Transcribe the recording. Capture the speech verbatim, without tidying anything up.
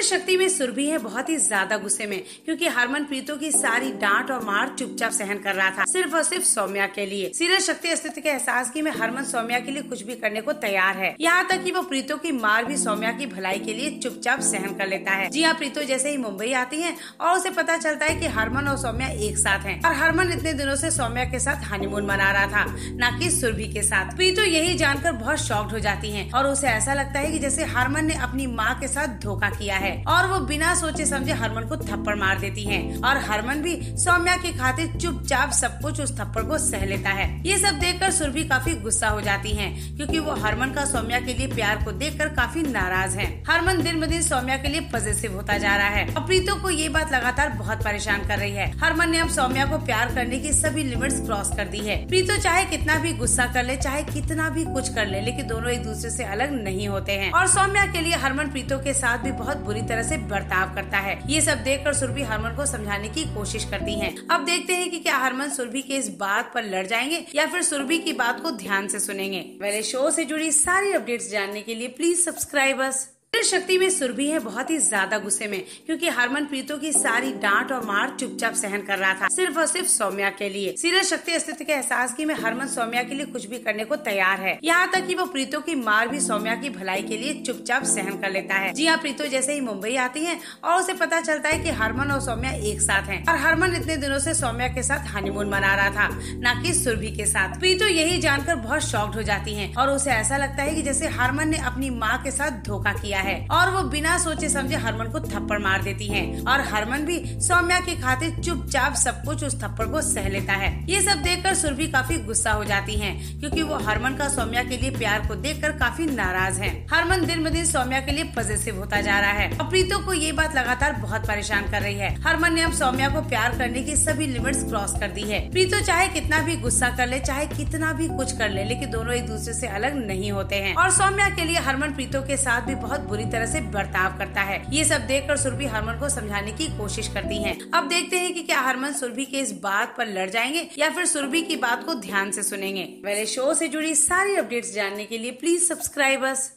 शक्ति में सुरभि है बहुत ही ज्यादा गुस्से में, क्योंकि हरमन प्रीतो की सारी डांट और मार चुपचाप सहन कर रहा था, सिर्फ और सिर्फ सौम्या के लिए। सीरियल शक्ति अस्तित्व के एहसास की में हरमन सौम्या के लिए कुछ भी करने को तैयार है, यहाँ तक कि वो प्रीतो की मार भी सौम्या की भलाई के लिए चुपचाप सहन कर लेता है। जी हाँ, प्रीतो जैसे ही मुंबई आती है और उसे पता चलता है कि हरमन और सौम्या एक साथ हैं, और हरमन इतने दिनों से सौम्या के साथ हनीमून मना रहा था, न कि सुरभि के साथ। प्रीतो यही जानकर बहुत शॉक्ड हो जाती है और उसे ऐसा लगता है कि जैसे हरमन ने अपनी माँ के साथ धोखा किया है, और वो बिना सोचे समझे हरमन को थप्पड़ मार देती है, और हरमन भी सौम्या की खातिर चुपचाप सब कुछ उस थप्पड़ को सह लेता है। ये सब देखकर सुरभि काफी गुस्सा हो जाती है, क्योंकि वो हरमन का सौम्या के लिए प्यार को देखकर काफी नाराज है। हरमन दिन ब दिन सौम्या के लिए पॉजिटिव होता जा रहा है, और प्रीतो को ये बात लगातार बहुत परेशान कर रही है। हरमन ने अब सौम्या को प्यार करने की सभी लिमिट्स क्रॉस कर दी है। प्रीतो चाहे कितना भी गुस्सा कर ले, चाहे कितना भी कुछ कर ले, लेकिन दोनों एक दूसरे से अलग नहीं होते हैं, और सौम्या के लिए हरमन प्रीतो के साथ भी बहुत बुरी तरह से बर्ताव करता है। ये सब देखकर सुरभि हरमन को समझाने की कोशिश करती है। अब देखते हैं कि क्या हरमन सुरभि के इस बात पर लड़ जाएंगे या फिर सुरभि की बात को ध्यान से सुनेंगे। पहले शो से जुड़ी सारी अपडेट्स जानने के लिए प्लीज सब्सक्राइब अस। शक्ति में सुरभि है बहुत ही ज्यादा गुस्से में, क्योंकि हरमन प्रीतो की सारी डांट और मार चुपचाप सहन कर रहा था, सिर्फ और सिर्फ सौम्या के लिए। सीरियल शक्ति अस्तित्व के एहसास की में हरमन सौम्या के लिए कुछ भी करने को तैयार है, यहाँ तक कि वो प्रीतो की मार भी सौम्या की भलाई के लिए चुपचाप सहन कर लेता है। जी हाँ, प्रीतो जैसे ही मुंबई आती है और उसे पता चलता है कि हरमन और सौम्या एक साथ हैं, और हरमन इतने दिनों से सौम्या के साथ हनीमून मना रहा था, न कि सुरभि के साथ। प्रीतो यही जानकर बहुत शॉक्ड हो जाती है, और उसे ऐसा लगता है कि जैसे हरमन ने अपनी माँ के साथ धोखा किया है, और वो बिना सोचे समझे हरमन को थप्पड़ मार देती है, और हरमन भी सौम्या की खातिर चुपचाप सब कुछ उस थप्पड़ को सह लेता है। ये सब देखकर सुरभि काफी गुस्सा हो जाती है, क्योंकि वो हरमन का सौम्या के लिए प्यार को देखकर काफी नाराज है। हरमन दिन ब दिन सौम्या के लिए पॉजिटिव होता जा रहा है, और प्रीतो को ये बात लगातार बहुत परेशान कर रही है। हरमन ने अब सौम्या को प्यार करने की सभी लिमिट्स क्रॉस कर दी है। प्रीतो चाहे कितना भी गुस्सा कर ले, चाहे कितना भी कुछ कर ले, लेकिन दोनों एक दूसरे से अलग नहीं होते हैं, और सौम्या के लिए हरमन प्रीतो के साथ भी बहुत बुरी तरह से बर्ताव करता है। ये सब देखकर सुरभि हरमन को समझाने की कोशिश करती है। अब देखते हैं कि क्या हरमन सुरभि के इस बात पर लड़ जाएंगे या फिर सुरभि की बात को ध्यान से सुनेंगे। पहले शो से जुड़ी सारी अपडेट्स जानने के लिए प्लीज सब्सक्राइब अस।